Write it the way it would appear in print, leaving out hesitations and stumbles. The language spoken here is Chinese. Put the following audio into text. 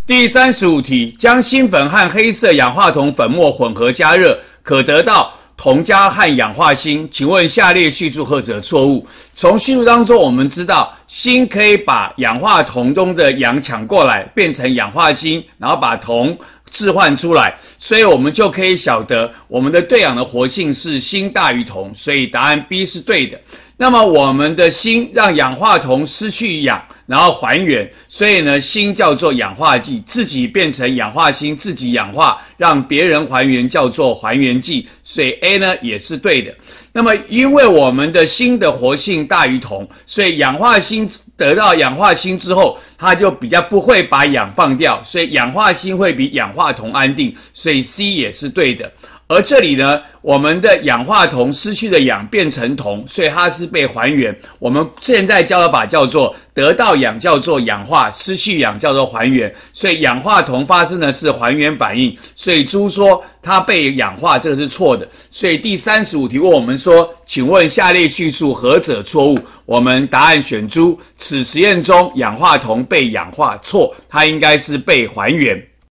第35题，将锌粉和黑色氧化铜粉末混合加热，可得到铜加和氧化锌，请问下列叙述何者错误？从叙述当中我们知道，锌可以把氧化铜中的氧抢过来，变成氧化锌，然后把铜置换出来，所以我们就可以晓得我们的对氧的活性是锌大于铜，所以答案 B 是对的。那么我们的锌让氧化铜失去氧，然后还原，所以呢，锌叫做氧化剂，自己变成氧化锌，自己氧化，让别人还原叫做还原剂，所以 A 呢也是对的。那么因为我们的锌的活性大于铜，所以氧化锌得到氧化锌之后，它就比较不会把氧放掉，所以氧化锌会比氧化铜安定，所以 C 也是对的。而这里呢，我们的氧化铜失去的氧变成铜，所以它是被还原。我们现在教的法叫做得到氧叫做氧化，失去氧叫做还原。所以氧化铜发生的是还原反应，所以猪说它被氧化，这个是错的。所以第35题问我们说，请问下列叙述何者错误？我们答案选猪。此实验中氧化铜被氧化，错，它应该是被还原。